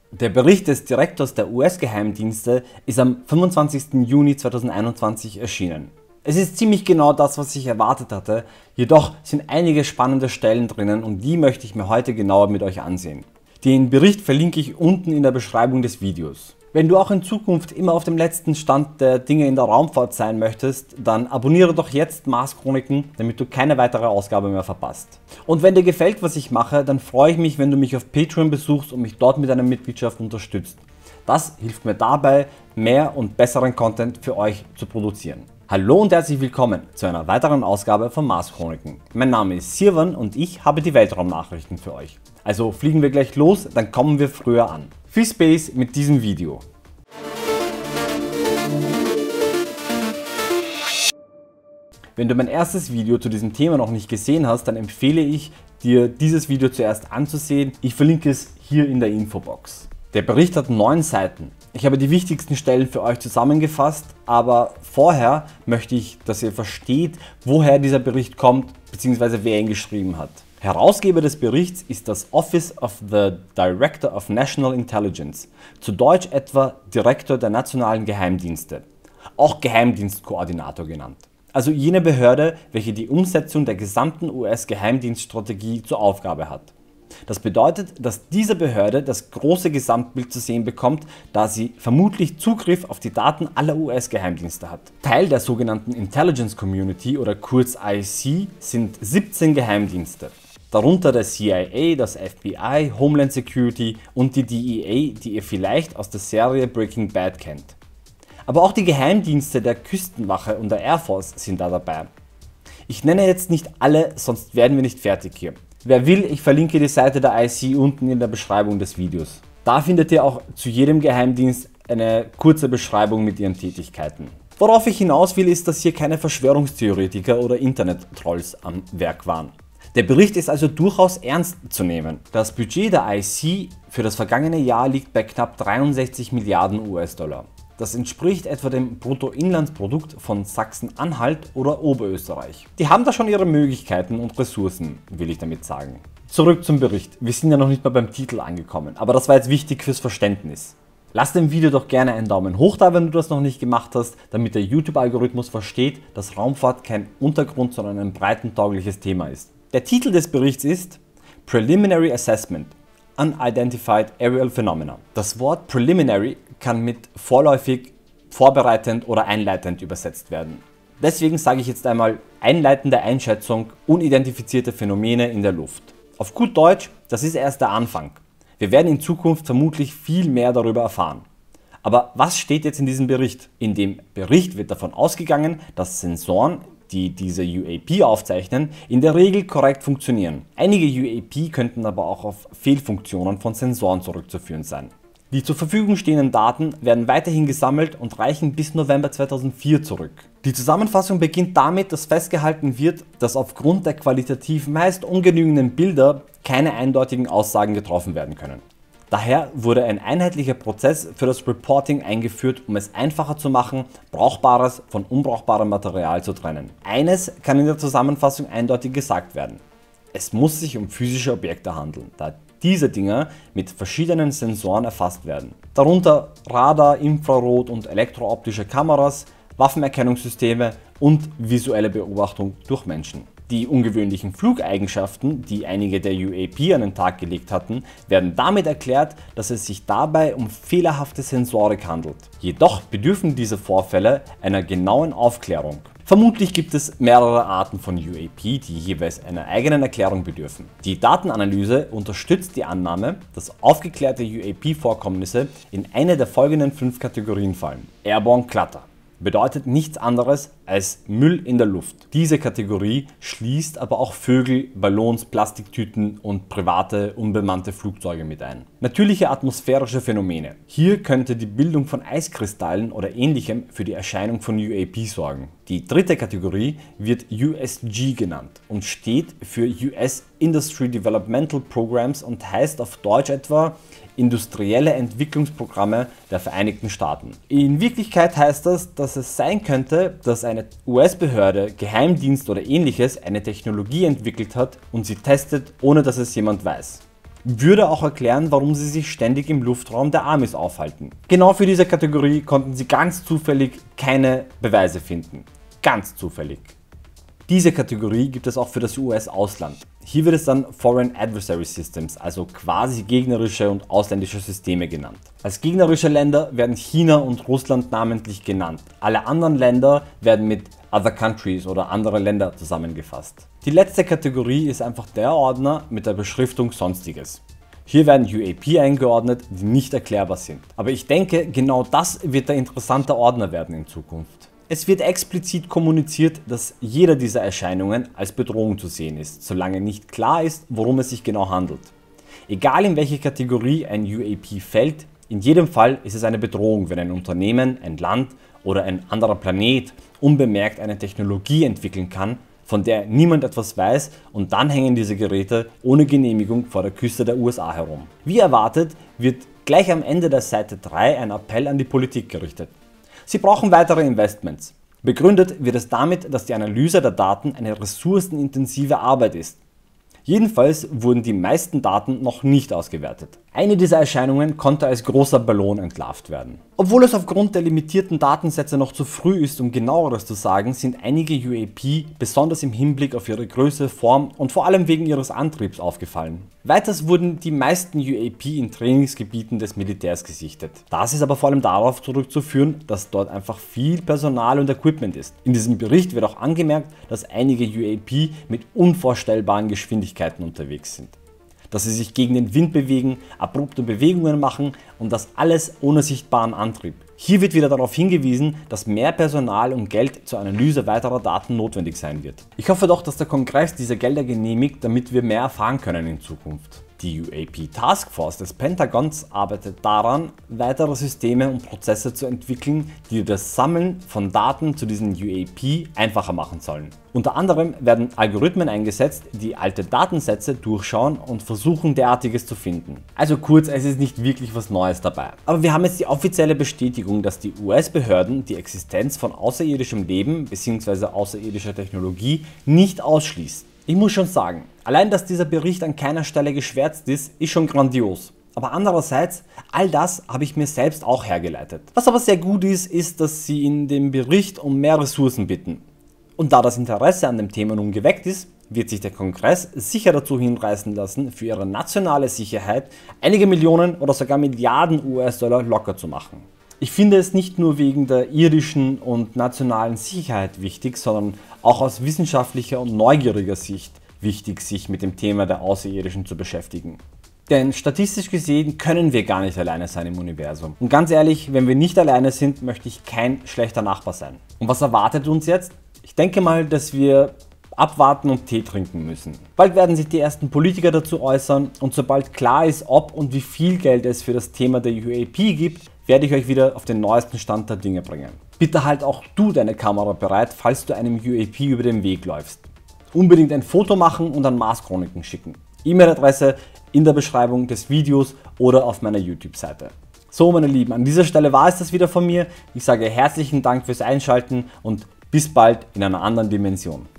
Der Bericht des Direktors der US-Geheimdienste ist am 25. Juni 2021 erschienen. Es ist ziemlich genau das, was ich erwartet hatte, jedoch sind einige spannende Stellen drinnen und die möchte ich mir heute genauer mit euch ansehen. Den Bericht verlinke ich unten in der Beschreibung des Videos. Wenn du auch in Zukunft immer auf dem letzten Stand der Dinge in der Raumfahrt sein möchtest, dann abonniere doch jetzt Mars Chroniken, damit du keine weitere Ausgabe mehr verpasst. Und wenn dir gefällt, was ich mache, dann freue ich mich, wenn du mich auf Patreon besuchst und mich dort mit einer Mitgliedschaft unterstützt. Das hilft mir dabei, mehr und besseren Content für euch zu produzieren. Hallo und herzlich willkommen zu einer weiteren Ausgabe von Mars Chroniken. Mein Name ist Sirwan und ich habe die Weltraumnachrichten für euch. Also fliegen wir gleich los, dann kommen wir früher an. Viel Spaß mit diesem Video. Wenn du mein erstes Video zu diesem Thema noch nicht gesehen hast, dann empfehle ich dir, dieses Video zuerst anzusehen. Ich verlinke es hier in der Infobox. Der Bericht hat 9 Seiten. Ich habe die wichtigsten Stellen für euch zusammengefasst, aber vorher möchte ich, dass ihr versteht, woher dieser Bericht kommt bzw. wer ihn geschrieben hat. Herausgeber des Berichts ist das Office of the Director of National Intelligence, zu Deutsch etwa Direktor der nationalen Geheimdienste, auch Geheimdienstkoordinator genannt. Also jene Behörde, welche die Umsetzung der gesamten US-Geheimdienststrategie zur Aufgabe hat. Das bedeutet, dass diese Behörde das große Gesamtbild zu sehen bekommt, da sie vermutlich Zugriff auf die Daten aller US-Geheimdienste hat. Teil der sogenannten Intelligence Community oder kurz IC sind 17 Geheimdienste. Darunter der CIA, das FBI, Homeland Security und die DEA, die ihr vielleicht aus der Serie Breaking Bad kennt. Aber auch die Geheimdienste der Küstenwache und der Air Force sind da dabei. Ich nenne jetzt nicht alle, sonst werden wir nicht fertig hier. Wer will, ich verlinke die Seite der IC unten in der Beschreibung des Videos. Da findet ihr auch zu jedem Geheimdienst eine kurze Beschreibung mit ihren Tätigkeiten. Worauf ich hinaus will, ist, dass hier keine Verschwörungstheoretiker oder Internet-Trolls am Werk waren. Der Bericht ist also durchaus ernst zu nehmen. Das Budget der IC für das vergangene Jahr liegt bei knapp 63 Milliarden US-Dollar. Das entspricht etwa dem Bruttoinlandsprodukt von Sachsen-Anhalt oder Oberösterreich. Die haben da schon ihre Möglichkeiten und Ressourcen, will ich damit sagen. Zurück zum Bericht. Wir sind ja noch nicht mal beim Titel angekommen, aber das war jetzt wichtig fürs Verständnis. Lass dem Video doch gerne einen Daumen hoch da, wenn du das noch nicht gemacht hast, damit der YouTube-Algorithmus versteht, dass Raumfahrt kein Untergrund, sondern ein breitentaugliches Thema ist. Der Titel des Berichts ist Preliminary Assessment – Unidentified Aerial Phenomena. Das Wort Preliminary kann mit vorläufig, vorbereitend oder einleitend übersetzt werden. Deswegen sage ich jetzt einmal einleitende Einschätzung unidentifizierte Phänomene in der Luft. Auf gut Deutsch, das ist erst der Anfang. Wir werden in Zukunft vermutlich viel mehr darüber erfahren. Aber was steht jetzt in diesem Bericht? In dem Bericht wird davon ausgegangen, dass Sensoren, die diese UAP aufzeichnen, in der Regel korrekt funktionieren. Einige UAP könnten aber auch auf Fehlfunktionen von Sensoren zurückzuführen sein. Die zur Verfügung stehenden Daten werden weiterhin gesammelt und reichen bis November 2004 zurück. Die Zusammenfassung beginnt damit, dass festgehalten wird, dass aufgrund der qualitativ meist ungenügenden Bilder keine eindeutigen Aussagen getroffen werden können. Daher wurde ein einheitlicher Prozess für das Reporting eingeführt, um es einfacher zu machen, brauchbares von unbrauchbarem Material zu trennen. Eines kann in der Zusammenfassung eindeutig gesagt werden: Es muss sich um physische Objekte handeln, da diese Dinge mit verschiedenen Sensoren erfasst werden. Darunter Radar, Infrarot- und elektrooptische Kameras, Waffenerkennungssysteme und visuelle Beobachtung durch Menschen. Die ungewöhnlichen Flugeigenschaften, die einige der UAP an den Tag gelegt hatten, werden damit erklärt, dass es sich dabei um fehlerhafte Sensorik handelt. Jedoch bedürfen diese Vorfälle einer genauen Aufklärung. Vermutlich gibt es mehrere Arten von UAP, die jeweils einer eigenen Erklärung bedürfen. Die Datenanalyse unterstützt die Annahme, dass aufgeklärte UAP-Vorkommnisse in eine der folgenden 5 Kategorien fallen. Airborne Clutter bedeutet nichts anderes als Müll in der Luft. Diese Kategorie schließt aber auch Vögel, Ballons, Plastiktüten und private, unbemannte Flugzeuge mit ein. Natürliche atmosphärische Phänomene. Hier könnte die Bildung von Eiskristallen oder ähnlichem für die Erscheinung von UAP sorgen. Die dritte Kategorie wird USG genannt und steht für US Industry Developmental Programs und heißt auf Deutsch etwa industrielle Entwicklungsprogramme der Vereinigten Staaten. In Wirklichkeit heißt das, dass es sein könnte, dass eine US-Behörde, Geheimdienst oder ähnliches eine Technologie entwickelt hat und sie testet, ohne dass es jemand weiß. würde auch erklären, warum sie sich ständig im Luftraum der Amis aufhalten. Genau für diese Kategorie konnten sie ganz zufällig keine Beweise finden. Ganz zufällig. Diese Kategorie gibt es auch für das US-Ausland. Hier wird es dann Foreign Adversary Systems, also quasi gegnerische und ausländische Systeme genannt. Als gegnerische Länder werden China und Russland namentlich genannt. Alle anderen Länder werden mit Other Countries oder andere Länder zusammengefasst. Die letzte Kategorie ist einfach der Ordner mit der Beschriftung Sonstiges. Hier werden UAP eingeordnet, die nicht erklärbar sind. Aber ich denke, genau das wird der interessante Ordner werden in Zukunft. Es wird explizit kommuniziert, dass jeder dieser Erscheinungen als Bedrohung zu sehen ist, solange nicht klar ist, worum es sich genau handelt. Egal in welche Kategorie ein UAP fällt, in jedem Fall ist es eine Bedrohung, wenn ein Unternehmen, ein Land oder ein anderer Planet unbemerkt eine Technologie entwickeln kann, von der niemand etwas weiß, und dann hängen diese Geräte ohne Genehmigung vor der Küste der USA herum. Wie erwartet, wird gleich am Ende der Seite 3 ein Appell an die Politik gerichtet. Sie brauchen weitere Investments. Begründet wird es damit, dass die Analyse der Daten eine ressourcenintensive Arbeit ist. Jedenfalls wurden die meisten Daten noch nicht ausgewertet. Eine dieser Erscheinungen konnte als großer Ballon entlarvt werden. Obwohl es aufgrund der limitierten Datensätze noch zu früh ist, um genaueres zu sagen, sind einige UAP besonders im Hinblick auf ihre Größe, Form und vor allem wegen ihres Antriebs aufgefallen. Weiters wurden die meisten UAP in Trainingsgebieten des Militärs gesichtet. Das ist aber vor allem darauf zurückzuführen, dass dort einfach viel Personal und Equipment ist. In diesem Bericht wird auch angemerkt, dass einige UAP mit unvorstellbaren Geschwindigkeiten unterwegs sind. Dass sie sich gegen den Wind bewegen, abrupte Bewegungen machen und das alles ohne sichtbaren Antrieb. Hier wird wieder darauf hingewiesen, dass mehr Personal und Geld zur Analyse weiterer Daten notwendig sein wird. Ich hoffe doch, dass der Kongress diese Gelder genehmigt, damit wir mehr erfahren können in Zukunft. Die UAP Task Force des Pentagons arbeitet daran, weitere Systeme und Prozesse zu entwickeln, die das Sammeln von Daten zu diesen UAP einfacher machen sollen. Unter anderem werden Algorithmen eingesetzt, die alte Datensätze durchschauen und versuchen, derartiges zu finden. Also kurz, es ist nicht wirklich was Neues dabei. Aber wir haben jetzt die offizielle Bestätigung, dass die US-Behörden die Existenz von außerirdischem Leben bzw. außerirdischer Technologie nicht ausschließen. Ich muss schon sagen, allein dass dieser Bericht an keiner Stelle geschwärzt ist schon grandios. Aber andererseits, all das habe ich mir selbst auch hergeleitet. Was aber sehr gut ist, dass sie in dem Bericht um mehr Ressourcen bitten. Und da das Interesse an dem Thema nun geweckt ist, wird sich der Kongress sicher dazu hinreißen lassen, für ihre nationale Sicherheit einige Millionen oder sogar Milliarden US-Dollar locker zu machen. Ich finde es nicht nur wegen der irdischen und nationalen Sicherheit wichtig, sondern auch aus wissenschaftlicher und neugieriger Sicht wichtig, sich mit dem Thema der Außerirdischen zu beschäftigen. Denn statistisch gesehen können wir gar nicht alleine sein im Universum. Und ganz ehrlich, wenn wir nicht alleine sind, möchte ich kein schlechter Nachbar sein. Und was erwartet uns jetzt? Ich denke mal, dass wir abwarten und Tee trinken müssen. Bald werden sich die ersten Politiker dazu äußern, und sobald klar ist, ob und wie viel Geld es für das Thema der UAP gibt, werde ich euch wieder auf den neuesten Stand der Dinge bringen. Bitte halt auch du deine Kamera bereit, falls du einem UAP über den Weg läufst. Unbedingt ein Foto machen und an Mars Chroniken schicken. E-Mail-Adresse in der Beschreibung des Videos oder auf meiner YouTube-Seite. So meine Lieben, an dieser Stelle war es das wieder von mir. Ich sage herzlichen Dank fürs Einschalten und bis bald in einer anderen Dimension.